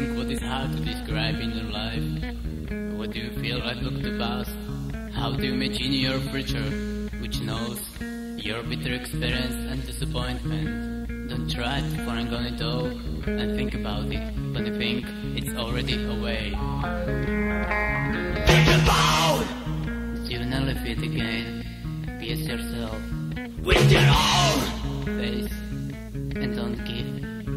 think what is hard to describe in your life? What do you feel right of the past? How do you imagine your future, which knows your bitter experience and disappointment? Don't try to find on it all and think about it, but you think it's already away. Think about that you'll never fit again. Face yourself with your own face and don't give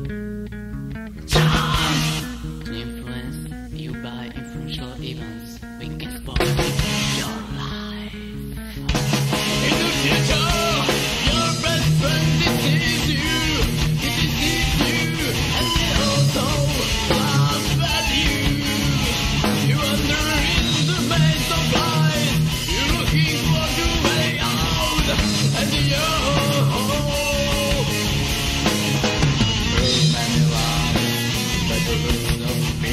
chance to influence you by influential events. We can spoil your life. In the future, your best friend deceives you. He deceives you, and he also laughs at you. You wander in the maze of life. You're looking for the way out, and but the roots of